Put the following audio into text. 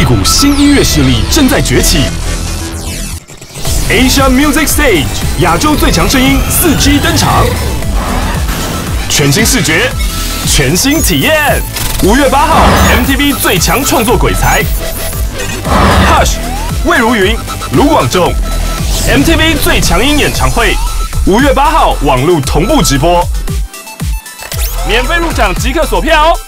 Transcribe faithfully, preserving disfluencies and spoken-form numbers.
股新音乐势力正在崛起。Asia Music Stage 亚洲最强声音四 G 登场，全新视觉，全新体验。五月八号 ，M T V 最强创作鬼才 Hush、魏如云、卢广仲 ，M T V 最强音演唱会，五月八号网络同步直播，免费入场即刻锁票哦。